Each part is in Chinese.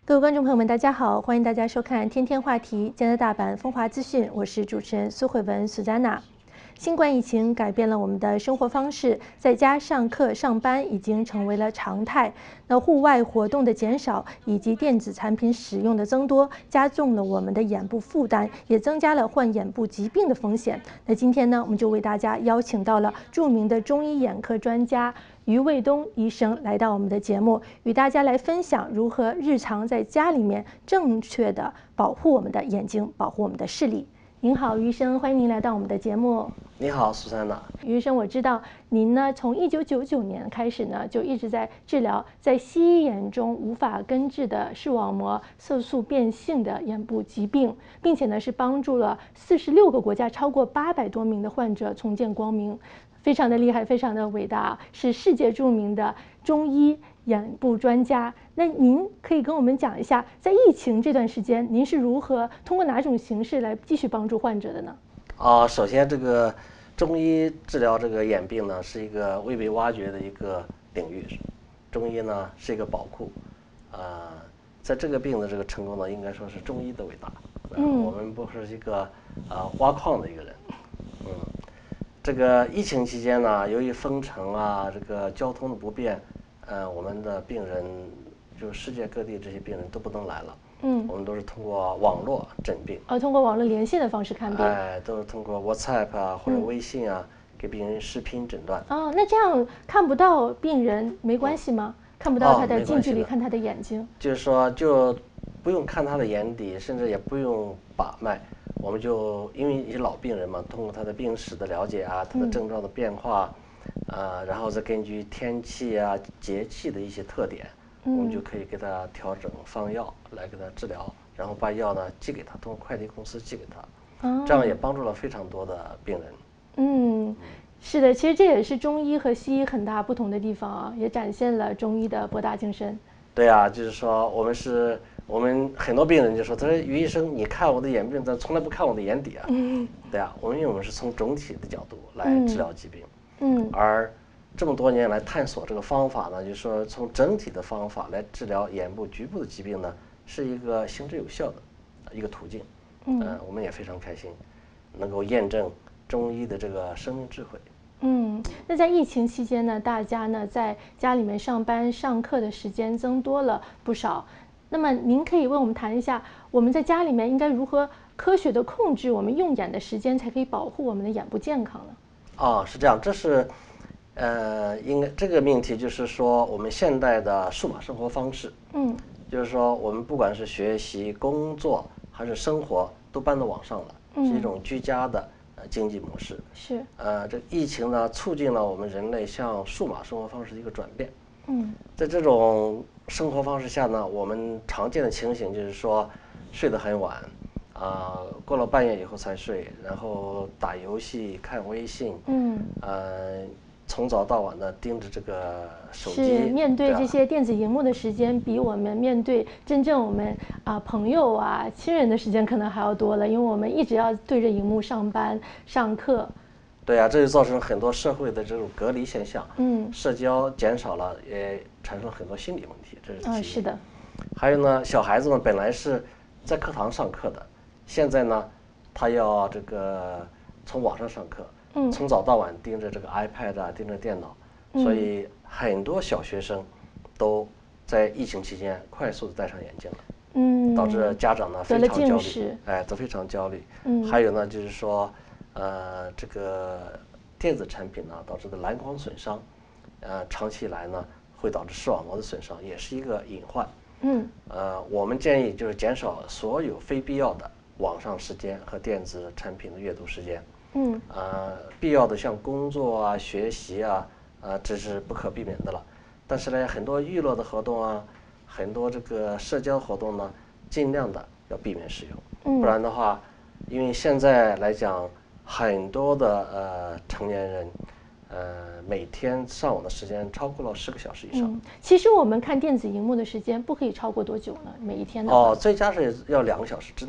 各位观众朋友们，大家好，欢迎大家收看《天天话题》加拿大版风华资讯，我是主持人苏慧文苏珊娜。新冠疫情改变了我们的生活方式，在家上课、上班已经成为了常态。那户外活动的减少以及电子产品使用的增多，加重了我们的眼部负担，也增加了患眼部疾病的风险。那今天呢，我们就为大家邀请到了著名的中医眼科专家于卫东医生来到我们的节目，与大家来分享如何日常在家里面正确的保护我们的眼睛，保护我们的视力。您好，于医生，欢迎您来到我们的节目。 你好，苏珊娜。 于医生，我知道您呢，从1999年开始呢，就一直在治疗在西医眼中无法根治的视网膜色素变性的眼部疾病，并且呢是帮助了46个国家超过800多名的患者重见光明，非常的厉害，非常的伟大，是世界著名的中医眼部专家。那您可以跟我们讲一下，在疫情这段时间，您是如何通过哪种形式来继续帮助患者的呢？ 首先这个中医治疗这个眼病呢，是一个未被挖掘的一个领域。中医呢是一个宝库，在这个病的这个成功呢，应该说是中医的伟大。我们不是一个挖矿的一个人。这个疫情期间呢，由于封城啊，这个交通的不便，我们的病人就世界各地这些病人都不能来了。我们都是通过网络诊病， 通过网络连线的方式看病， 都是通过 WhatsApp 啊或者微信啊，给病人视频诊断。 那这样看不到病人没关系吗？看不到他的近距离看他的眼睛， 就是说就不用看他的眼底，甚至也不用把脉，我们就因为一些老病人嘛，通过他的病史的了解啊，他的症状的变化，然后再根据天气啊、节气的一些特点。我们就可以给他调整方药来给他治疗，然后把药呢寄给他，通过快递公司寄给他，这样也帮助了非常多的病人。 是的，其实这也是中医和西医很大不同的地方啊，也展现了中医的博大精深。 对啊，就是说我们很多病人就说，他说于医生，你看我的眼病，但从来不看我的眼底啊。对啊，因为我们是从总体的角度来治疗疾病。而这么多年来探索这个方法呢，就是说从整体的方法来治疗眼部局部的疾病呢，是一个行之有效的一个途径。我们也非常开心，能够验证中医的这个生命智慧。 那在疫情期间呢，大家呢在家里面上班上课的时间增多了不少。那么您可以为我们谈一下，我们在家里面应该如何科学的控制我们用眼的时间，才可以保护我们的眼部健康呢？ 是这样，这是应该这个命题就是说，我们现代的数码生活方式，就是说我们不管是学习、工作还是生活，都搬到网上了，是一种居家的经济模式。 是。 这疫情呢，促进了我们人类向数码生活方式的一个转变。在这种生活方式下呢，我们常见的情形就是说，睡得很晚，过了半夜以后才睡，然后打游戏、看微信，从早到晚的盯着这个手机， 是面对这些电子荧幕的时间，比我们面对真正我们朋友啊、亲人的时间可能还要多了，因为我们一直要对着荧幕上班、上课。 对啊，这就造成很多社会的这种隔离现象，社交减少了，也产生了很多心理问题，这是其一。 是的。 还有呢，小孩子们本来是在课堂上课的，现在呢，他要这个从网上上课。从早到晚盯着这个 iPad 啊，盯着电脑，所以很多小学生都在疫情期间快速的戴上眼镜了，导致家长呢非常焦虑，都非常焦虑。还有呢，就是说，这个电子产品呢导致的蓝光损伤，长期以来呢会导致视网膜的损伤，也是一个隐患。我们建议就是减少所有非必要的网上时间和电子产品的阅读时间。必要的像工作啊、学习啊，这是不可避免的了。但是呢，很多娱乐的活动啊，很多这个社交活动呢，尽量的要避免使用。不然的话，因为现在来讲，很多的成年人，每天上网的时间超过了10个小时以上。 其实我们看电子荧幕的时间不可以超过多久呢？每一天的话？ 最佳是要2个小时之内。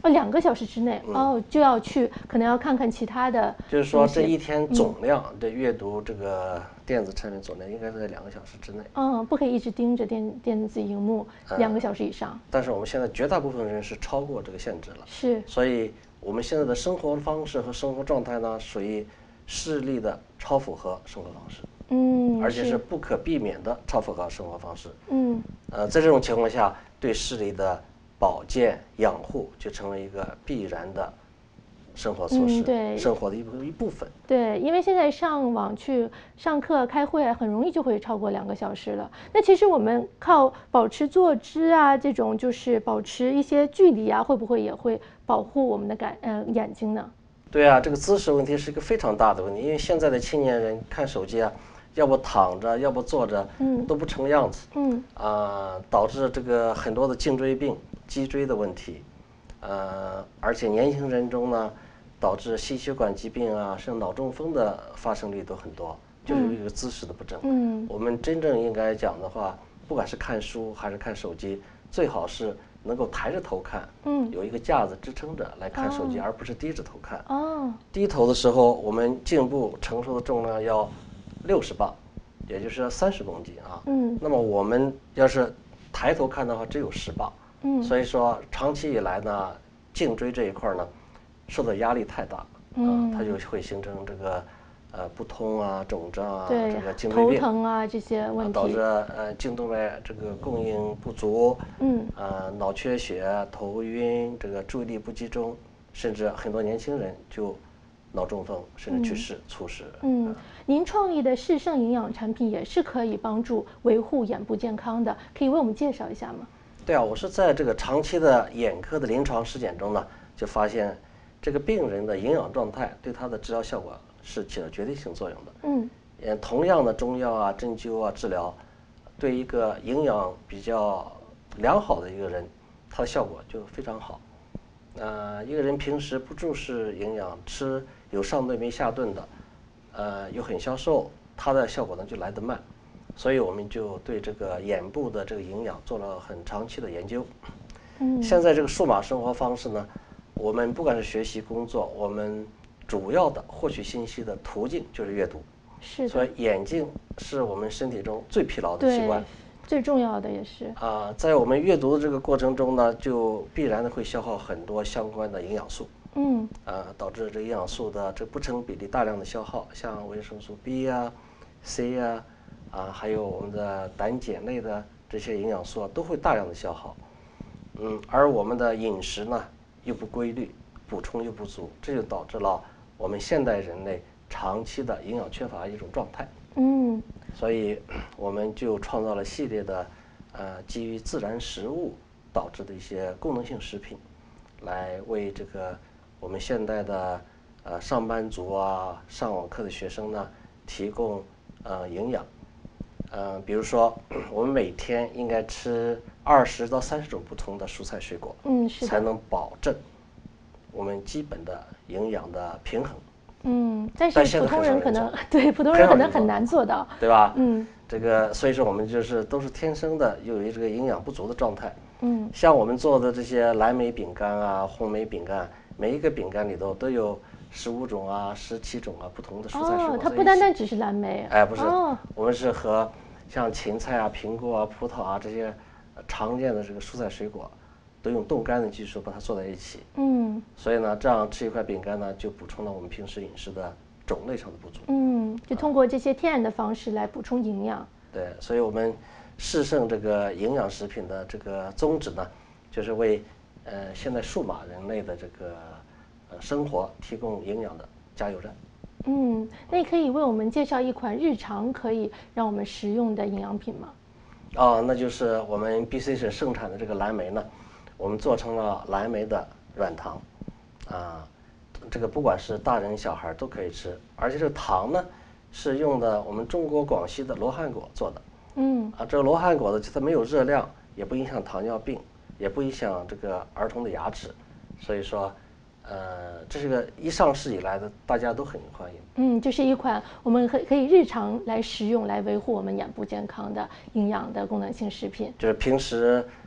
哦，2个小时之内，就要去，可能要看看其他的。 就是说这一天总量的阅读这个电子产品总量应该是在2个小时之内。 不可以一直盯着电子荧幕2个小时以上。 但是我们现在绝大部分人是超过这个限制了。 是。 所以我们现在的生活方式和生活状态呢，属于视力的超负荷生活方式。而且是不可避免的超负荷生活方式。在这种情况下，对视力的保健养护就成为一个必然的生活措施， 对， 生活的一部分。 对，因为现在上网去上课、开会很容易就会超过2个小时了。那其实我们靠保持坐姿啊，这种就是保持一些距离啊，会不会也会保护我们的眼睛呢？ 对啊，这个姿势问题是一个非常大的问题，因为现在的青年人看手机啊，要不躺着，要不坐着，都不成样子，导致这个很多的颈椎病、脊椎的问题，而且年轻人中呢，导致心血管疾病啊，甚至脑中风的发生率都很多，就是一个姿势的不正。我们真正应该讲的话，不管是看书还是看手机，最好是能够抬着头看，有一个架子支撑着来看手机，而不是低着头看。低头的时候，我们颈部承受的重量要60磅，也就是30公斤啊。那么我们要是抬头看的话，只有10磅。所以说长期以来呢，颈椎这一块呢，受到压力太大，它就会形成这个不通啊、肿胀啊，这个颈椎病、 头疼啊这些问题， 导致颈动脉这个供应不足，脑缺血、头晕，这个注意力不集中，甚至很多年轻人就脑中风，甚至去世、猝死。 您创立的视圣营养产品也是可以帮助维护眼部健康的，可以为我们介绍一下吗？ 对啊，我是在这个长期的眼科的临床实践中呢，就发现这个病人的营养状态对他的治疗效果是起了决定性作用的。同样的中药啊、针灸啊治疗，对一个营养比较良好的一个人，他的效果就非常好。一个人平时不重视营养，吃有上顿没下顿的，又很消瘦，它的效果呢就来得慢。所以我们就对这个眼部的这个营养做了很长期的研究。现在这个数码生活方式呢，我们不管是学习、工作，我们主要的获取信息的途径就是阅读。所以眼睛是我们身体中最疲劳的器官， 最重要的也是。 在我们阅读的这个过程中呢，就必然的会消耗很多相关的营养素。导致这营养素的这不成比例大量的消耗，像维生素 B 呀、C 呀。还有我们的胆碱类的这些营养素都会大量的消耗，而我们的饮食呢又不规律，补充又不足，这就导致了我们现代人类长期的营养缺乏一种状态。所以我们就创造了系列的基于自然食物导致的一些功能性食品，来为这个我们现代的上班族啊、上网课的学生呢提供营养。比如说，我们每天应该吃20到30种不同的蔬菜水果，才能保证我们基本的营养的平衡。 但是普通人可能很难做到， 对吧？这个所以说我们都是天生的有这个营养不足的状态。像我们做的这些蓝莓饼干啊、红莓饼干，每一个饼干里头都有15种啊、17种啊不同的蔬菜水果。 它不单单只是蓝莓。 不是，我们是和像芹菜啊、苹果啊、葡萄啊这些常见的这个蔬菜水果，都用冻干的技术把它做在一起。所以呢，这样吃一块饼干呢，就补充了我们平时饮食的种类上的不足。 就通过这些天然的方式来补充营养。 对，所以我们视圣这个营养食品的这个宗旨呢，就是为现在数码人类的这个生活提供营养的加油站。 那你可以为我们介绍一款日常可以让我们食用的营养品吗？ 那就是我们 BC 省盛产的这个蓝莓呢，我们做成了蓝莓的软糖，这个不管是大人小孩都可以吃，而且这个糖呢是用的我们中国广西的罗汉果做的。这个罗汉果呢，它没有热量，也不影响糖尿病，也不影响这个儿童的牙齿，所以说。这是个一上市以来的，大家都很欢迎。 这是一款我们可以日常来食用，来维护我们眼部健康的营养的功能性食品。 就是平时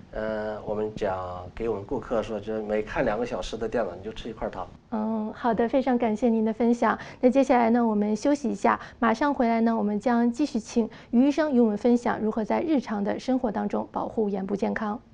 我们给我们顾客说，就是每看2个小时的电脑，你就吃1块糖。 好的，非常感谢您的分享。那接下来呢，我们休息一下，马上回来呢，我们将继续请于医生与我们分享如何在日常的生活当中保护眼部健康。